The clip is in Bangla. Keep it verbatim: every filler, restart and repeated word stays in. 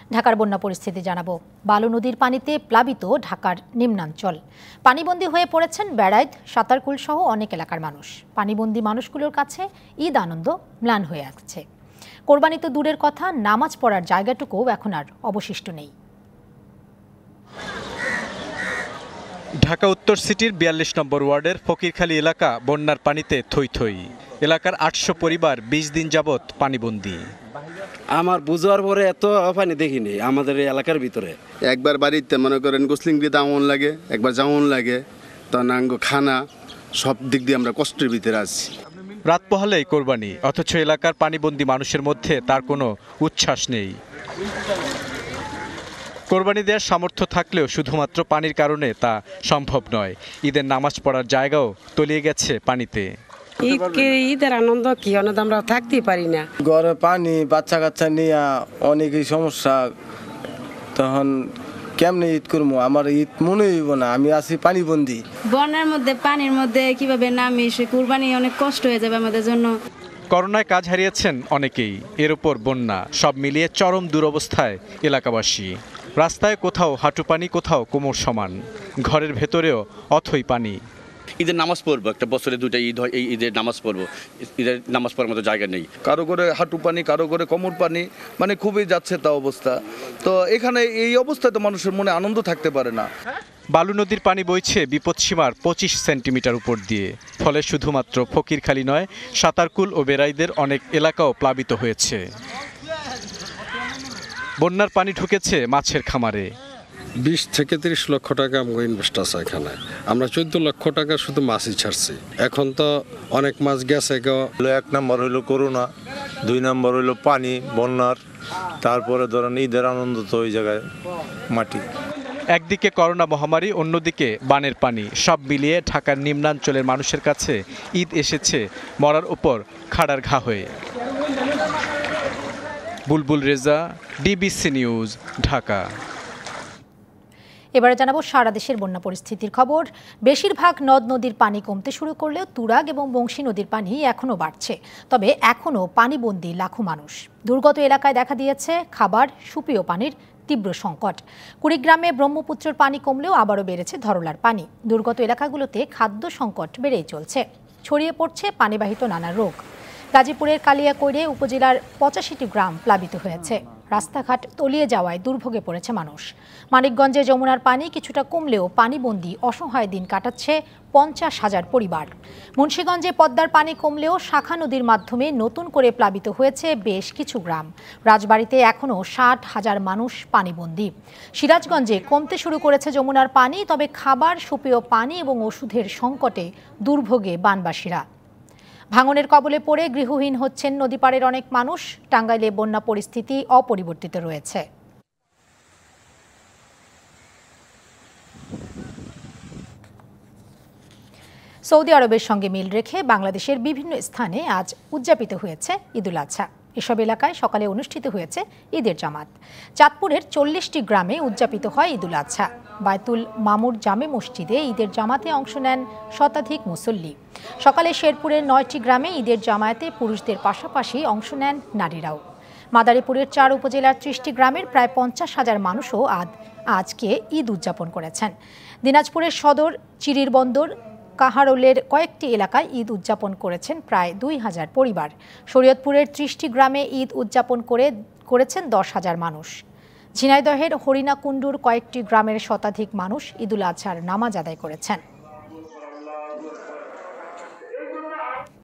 ঢাকার বন্যা পরিস্থিতি জানাবো। বালু নদীর পানিতে প্লাবিত ঢাকার নিম্নাঞ্চল। পানিবন্দী হয়ে পড়েছেন বেড়াইত, সাতারকুল সহ অনেক এলাকার মানুষ। পানিবন্দী মানুষগুলোর কাছে ঈদ আনন্দ ম্লান হয়ে আসছে। কোরবানি তো দূরের কথা, নামাজ পড়ার জায়গাটুকুও এখন আর অবশিষ্ট নেই। ঢাকা উত্তর সিটির বিয়াল্লিশ নম্বর ওয়ার্ডের ফকিরখালী এলাকা বন্যার পানিতে থই থই। এলাকার আটশো পরিবার বিশ দিন যাবৎ পানিবন্দী। আমার বুঝার পরে এত পানি দেখিনি আমাদের এই এলাকার ভিতরে। একবার বাড়িতে মনে করেন গোসলিংটি দামন লাগে, একবার যেমন লাগে, তনাঙ্গ খানা সব দিক দিয়ে আমরা কষ্টের ভিতরে আছি। রাত পোহালেই কোরবানি, অথচ এলাকার পানিবন্দী মানুষের মধ্যে তার কোনো উচ্ছ্বাস নেই। কোরবানি দেওয়ার সামর্থ্য থাকলেও শুধুমাত্র পানির কারণে তা সম্ভব নয়। ঈদের নামাজ পড়ার জায়গাও তলিয়ে গেছে পানিতে। ঈদকে ঈদের আনন্দ কি আনন্দ আমরা থাকতেই পারি না। ঘরে পানি, বাচ্চা কাচ্চা নিয়ে অনেকই সমস্যা। তখন কেমনে ঈদ করবো? আমার ঈদ মনে হইব না, আমি আছি পানিবন্দী। বন্যার মধ্যে পানির মধ্যে কিভাবে নামি সে কুরবানি অনেক কষ্ট হয়ে যাবে আমাদের জন্য। করোনায় কাজ হারিয়েছেন অনেকেই, এর উপর বন্যা, সব মিলিয়ে চরম দুরবস্থায় এলাকাবাসী। রাস্তায় কোথাও হাঁটু পানি, কোথাও কোমর সমান, ঘরের ভেতরেও অথই পানি। ঈদের নামাজ পড়বো, একটা বছরে দুইটা ঈদ হয়, এই ঈদের নামাজ পড়বো, ঈদের নামাজ পড়ার মতো জায়গা নেই। কারো করে হাঁটু পানি, কারো করে কোমর পানি, মানে খুবই যাচ্ছে তা অবস্থা। তো এখানে এই অবস্থায় তো মানুষের মনে আনন্দ থাকতে পারে না। বালু নদীর পানি বইছে বিপদসীমার পঁচিশ সেন্টিমিটার উপর দিয়ে, ফলে শুধুমাত্র ফকিরখালী নয়, সাতারকুল ও বেড়াইদের অনেক এলাকাও প্লাবিত হয়েছে। বন্যার পানি ঢুকেছে মাছের খামারে। বিশ থেকে তিরিশ লক্ষ টাকা আমাকে ইনভেস্ট আছে এখানে। আমরা চোদ্দ লক্ষ টাকা শুধু মাছই ছাড়ছি। এখন তো অনেক মাছ গেছে। এক নম্বর হইলো করোনা, দুই নম্বর হইলো পানি বন্যার, তারপরে ধরেন ঈদের আনন্দ তো ওই জায়গায় মাটি। একদিকে করোনা মহামারী, অন্যদিকে বানের পানি, সব মিলিয়ে ঢাকার নিম্নাঞ্চলের মানুষের কাছে ঈদ এসেছে মরার উপর খাড়ার ঘা হয়ে। Bulbul Reza, DBC news, Dhaka. এবারে জানাবো সারা দেশের বন্যা পরিস্থিতির খবর। বেশিরভাগ নদ নদীর পানি কমতে শুরু করলেও তুরাগ এবং বংশী নদীর পানি এখনও বাড়ছে। তবে এখনও পানিবন্দী লাখো মানুষ। দুর্গত এলাকায় দেখা দিয়েছে খাবার, সুপেয় পানির তীব্র সংকট। কুড়িগ্রামে ব্রহ্মপুত্রের পানি কমলেও আবারও বেড়েছে ধরলার পানি। দুর্গত এলাকাগুলোতে খাদ্য সংকট বেড়েই চলছে। ছড়িয়ে পড়ছে পানিবাহিত নানা রোগ। গাজীপুরের কালিয়াকৈরে উপজেলার পঁচাশিটি গ্রাম প্লাবিত হয়েছে। রাস্তাঘাট তলিয়ে যাওয়ায় দুর্ভোগে পড়েছে মানুষ। মানিকগঞ্জে যমুনার পানি কিছুটা কমলেও পানিবন্দী অসহায় দিন কাটাচ্ছে পঞ্চাশ হাজার পরিবার। মুন্সিগঞ্জে পদ্মার পানি কমলেও শাখা নদীর মাধ্যমে নতুন করে প্লাবিত হয়েছে বেশ কিছু গ্রাম। রাজবাড়ীতে এখনও ষাট হাজার মানুষ পানিবন্দী। সিরাজগঞ্জে কমতে শুরু করেছে যমুনার পানি, তবে খাবার, সুপেয় পানি এবং ওষুধের সংকটে দুর্ভোগে বানবাসীরা। ভাঙনের কবলে পড়ে গৃহহীন হচ্ছেন নদীপাড়ের অনেক মানুষ। টাঙ্গাইলে বন্যা পরিস্থিতি অপরিবর্তিত রয়েছে। সৌদি আরবের সঙ্গে মিল রেখে বাংলাদেশের বিভিন্ন স্থানে আজ উদযাপিত হয়েছে ঈদুল আজহা। এসব এলাকায় সকালে অনুষ্ঠিত হয়েছে ঈদের জামাত। চাঁদপুরের চল্লিশটি গ্রামে উদযাপিত হয় ঈদুল আজহা। বায়তুল মামুর জামে মসজিদে ঈদের জামাতে অংশ নেন শতাধিক মুসল্লি। সকালে শেরপুরের নয়টি গ্রামে ঈদের জামায়াতে পুরুষদের পাশাপাশি অংশ নেন নারীরাও। মাদারীপুরের চার উপজেলার ত্রিশটি গ্রামের প্রায় পঞ্চাশ হাজার মানুষও আজ আজকে ঈদ উদযাপন করেছেন। দিনাজপুরের সদর, চিরির বন্দর, কাহারোলের কয়েকটি এলাকায় ঈদ উদযাপন করেছেন প্রায় দুই হাজার পরিবার। শরীয়তপুরের ত্রিশটি গ্রামে ঈদ উদযাপন করে করেছেন দশ হাজার মানুষ। ঝিনাইদহের হরিণাকুণ্ডুর কয়েকটি গ্রামের শতাধিক মানুষ ঈদুল আজহার নামাজ আদায় করেছেন।